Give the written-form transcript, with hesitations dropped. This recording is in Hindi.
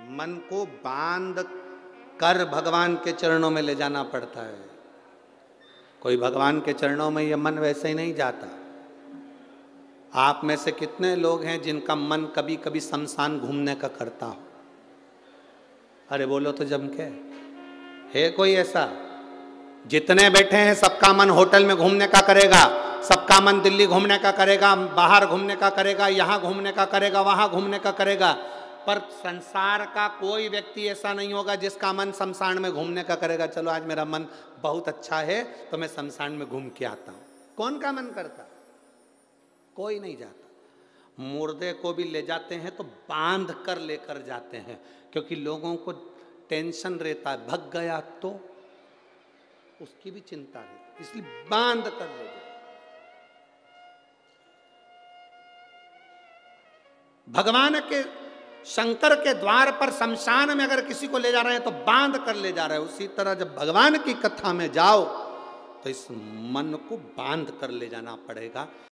मन को बांध कर भगवान के चरणों में ले जाना पड़ता है। कोई भगवान के चरणों में ये मन वैसे ही नहीं जाता। आप में से कितने लोग हैं जिनका मन कभी कभी शमशान घूमने का करता हो? अरे बोलो तो जम के, है कोई ऐसा? जितने बैठे हैं सबका मन होटल में घूमने का करेगा, सबका मन दिल्ली घूमने का करेगा, बाहर घूमने का करेगा, यहाँ घूमने का करेगा, वहां घूमने का करेगा, पर संसार का कोई व्यक्ति ऐसा नहीं होगा जिसका मन शमशान में घूमने का करेगा। चलो आज मेरा मन बहुत अच्छा है तो मैं शमशान में घूम के आता हूं। कौन का मन करता? कोई नहीं जाता। मुर्दे को भी ले जाते हैं तो बांध कर लेकर जाते हैं, क्योंकि लोगों को टेंशन रहता है, भग गया तो उसकी भी चिंता है, इसलिए बांध कर ले जाते। भगवान के शंकर के द्वार पर शमशान में अगर किसी को ले जा रहे हैं तो बांध कर ले जा रहे हैं। उसी तरह जब भगवान की कथा में जाओ तो इस मन को बांध कर ले जाना पड़ेगा।